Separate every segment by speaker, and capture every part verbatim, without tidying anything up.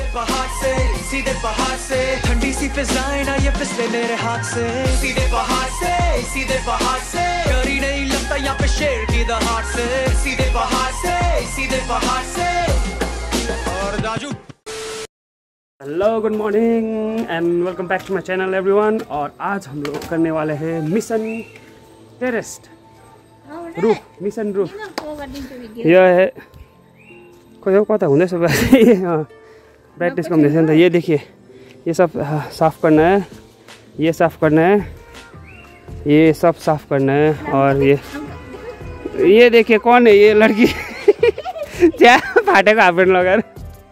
Speaker 1: पहाड़ से सीधे पहाड़ से ठंडी सी फिजाएं ना ये फिसले मेरे हाथ से सीधे पहाड़ से सीधे पहाड़ से डर ही नहीं लगता यहाँ पे शेर की दहाड़ से सीधे पहाड़ से सीधे पहाड़ से। और दाजू
Speaker 2: hello good morning and welcome back to my channel everyone. और आज हम लोग करने वाले हैं mission terrace roof mission roof. यह है कोई पता हुँदैछ प्रैक्टिस को हुँदैछ नि त। ये देखिए ये सब साफ करना है, ये साफ करना है, ये सब साफ करना है। और ये ये देखिए कौन है ये लड़की क्या फाटेको हाफ पैंट लगाएर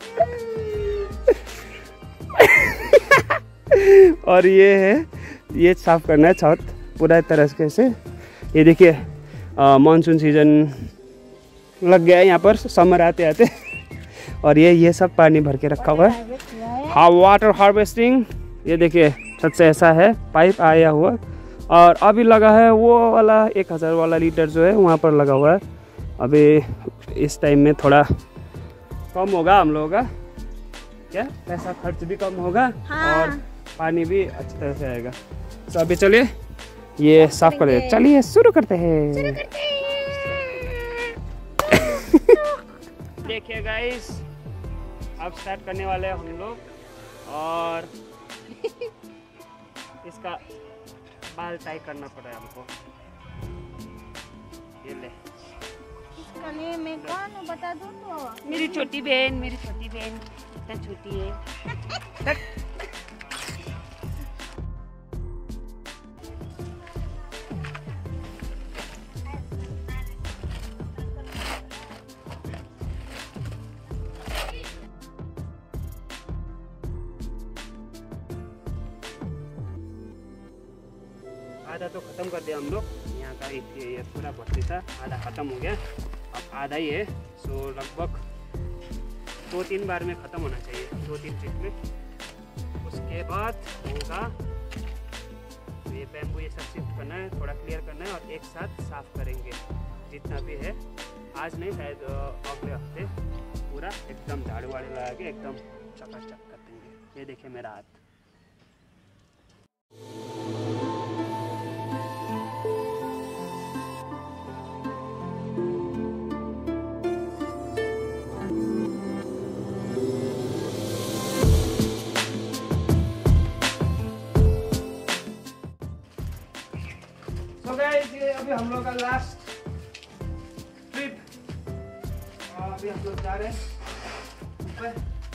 Speaker 2: और ये है ये साफ करना है छत पूरा तरह से। ये देखिए मानसून सीजन लग गया है यहाँ पर समर आते आते। और ये ये सब पानी भर के रखा हुआ है, हाँ वाटर हार्वेस्टिंग। ये देखिए छत से ऐसा है पाइप आया हुआ और अभी लगा है वो वाला एक हज़ार वाला लीटर जो है वहाँ पर लगा हुआ है। अभी इस टाइम में थोड़ा कम होगा हम लोगों का क्या पैसा खर्च भी कम होगा, हाँ। और पानी भी अच्छी तरह से आएगा। तो अभी चलिए ये साफ कर दे, चलिए शुरू करते हैं। देखिए गाइस अब स्टार्ट करने वाले हैं हम लोग। और इसका बाल टाई करना पड़ा है हमको। ये ले
Speaker 3: इसका नेम मैं कौन हूँ बता दो तो।
Speaker 4: मेरी छोटी बहन मेरी छोटी बहन इतना छोटी है।
Speaker 2: आधा तो ख़त्म कर दिया हम लोग। यहाँ का ये पूरा भर्ती था, आधा ख़त्म हो गया, अब आधा ही है। सो लगभग दो तीन बार में ख़त्म होना चाहिए, दो तीन ट्रिप में। उसके बाद होगा ये बैम्बू ये सब शिफ्ट करना है, थोड़ा क्लियर करना है और एक साथ साफ करेंगे जितना भी है। आज नहीं शायद अगले हफ्ते पूरा एकदम झाड़ू वाड़ू लगा के एकदम चकाचक कर देंगे। ये देखिए मेरा हाथ। ये अभी हम लोग का लास्ट ट्रिप, अभी हम लोग जा रहे हैं ऊपर।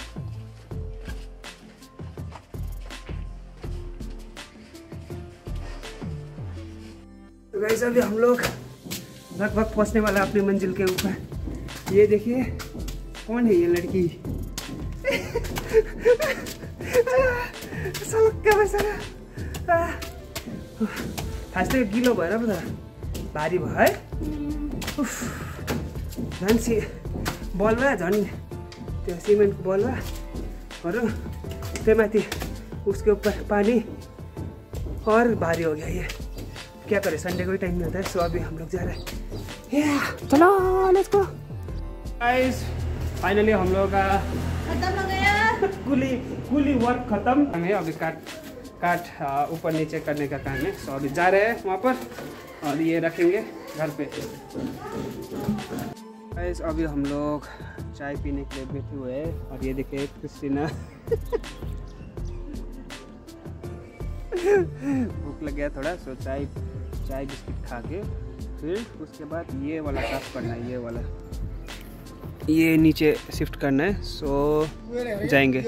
Speaker 2: तो गाइस अभी हम लोग लगभग पहुंचने वाले अपनी मंजिल के ऊपर। ये देखिए कौन है ये लड़की खासै गिलो भएर पो त भारी भयो है। झन् सि बलुवा झन् त्यो सिमेन्टको बलुवाहरू त्यो माथि उसके ऊपर पानी और भारी हो गया ये। क्या करें संडे को ही टाइम नहीं होता है। सो अभी हम लोग जा रहे हैं, yeah, चलो लेट्स गो गाइस। फाइनली हम लोग का
Speaker 3: खत्म हो गया
Speaker 2: कुली कुली वर्क खत्म हमें। अभी काट काट ऊपर नीचे करने का काम है। सो अभी जा रहे हैं वहाँ पर और ये रखेंगे घर पे। गाइस अभी हम लोग चाय पीने के लिए बैठे हुए हैं और ये देखिए क्रिस्टीना भूख लग गया थोड़ा। सो चाय चाय बिस्किट खा के फिर उसके बाद ये वाला साफ करना है, ये वाला ये नीचे शिफ्ट करना है। सो जाएंगे।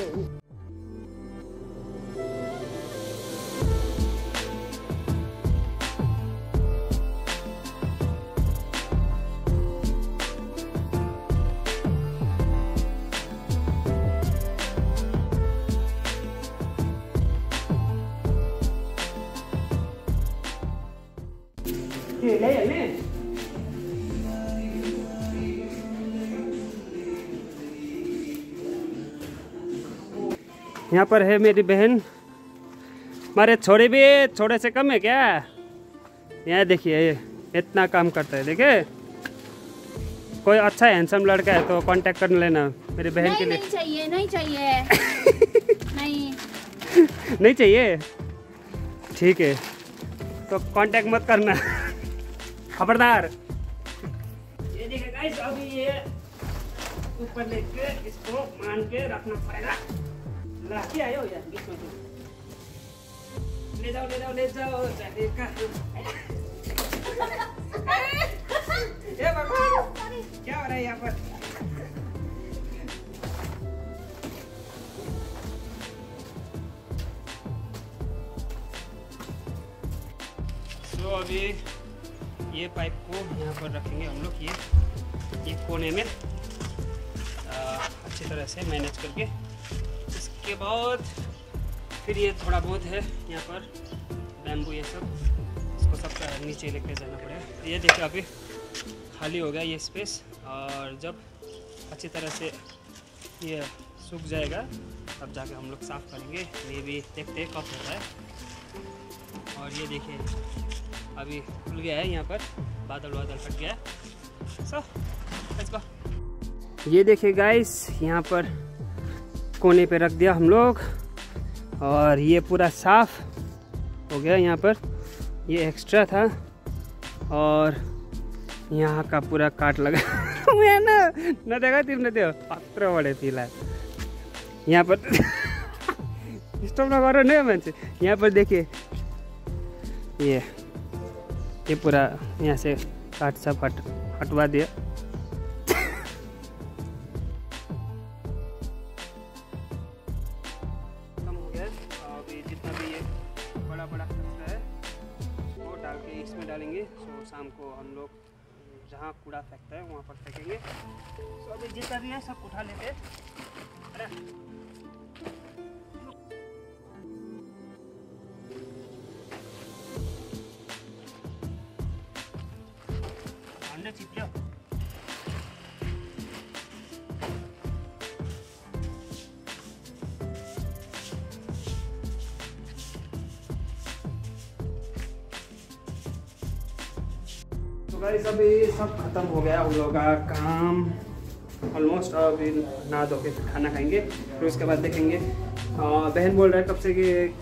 Speaker 2: ये ले ले यहाँ पर है मेरी बहन। हमारे छोरे भी छोरे से कम है क्या? यहाँ देखिए इतना काम करता है। देखिए कोई अच्छा हैंडसम लड़का है तो कांटेक्ट कर लेना, मेरे बहन के लिए।
Speaker 3: नहीं चाहिए, नहीं चाहिए। नहीं
Speaker 2: नहीं चाहिए, ठीक है, तो कांटेक्ट मत करना, खबरदार। ये देखिए गाइस, अभी ये ऊपर लेके इसको मान के रखना पड़ेगा। लाके आयो यार, बीच में ले जाओ ले जाओ ले जाओ। देखा ये भगवान, क्या हो रहा है यहाँ पर? तो अभी ये पाइप को यहाँ पर रखेंगे हम लोग, ये ये कोने में आ, अच्छी तरह से मैनेज करके। इसके बाद फिर ये थोड़ा बहुत है यहाँ पर बैम्बू, ये सब इसको सब नीचे लेके जाना पड़ेगा। ये देखिए अभी खाली हो गया ये स्पेस, और जब अच्छी तरह से ये सूख जाएगा तब जाके हम लोग साफ़ करेंगे। ये भी देखते कब होता है। और ये देखिए अभी खुल गया है यहाँ पर, बादल बादल फट गया है। So let's go. ये देखिए गाइस, यहाँ पर कोने पे रख दिया हम लोग, और ये पूरा साफ हो गया। यहाँ पर ये एक्स्ट्रा था, और यहाँ का पूरा काट लगा ना न देखा तिमीले त्यो पत्र बढे तिमीलाई यहाँ पर स्टॉप न करो नहीं मान्छे। यहाँ पर देखिए ये ये पूरा यहाँ से काट सब हट हटवा दिया। कम हो गया। अभी जितना भी ये बड़ा बड़ा कचरा है वो डाल के इसमें डालेंगे। सो शाम को हम लोग जहाँ कूड़ा फेंकता है वहाँ पर फेंकेंगे। सो अभी जितना भी है सब उठा लेते हैं। अंडे चिपलियो तो गाइस अभी सब खत्म हो गया हम लोग का काम ऑलमोस्ट। अभी नहा धो के खाना खाएंगे, फिर उसके बाद देखेंगे। बहन बोल रहा है कब से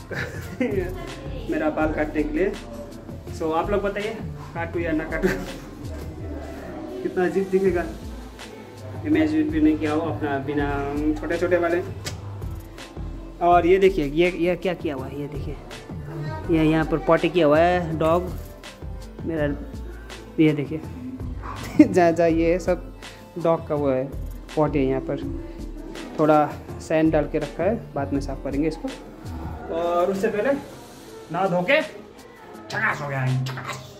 Speaker 2: कि मेरा बाल काटने के लिए। सो आप लोग बताइए काटूँ या ना काटूँ, कितना अजीब दिखेगा। इमेजिन भी नहीं किया हो अपना बिना छोटे छोटे वाले। और ये देखिए ये ये क्या किया हुआ है, ये देखिए ये यहाँ पर पॉटी किया हुआ है डॉग मेरा। ये देखिए जहाँ जहाँ ये सब डॉग का वो है पॉटी है। यहाँ पर थोड़ा सैंड डाल के रखा है, बाद में साफ करेंगे इसको। और उससे पहले नहा धो के झकास हो गया है, झकास।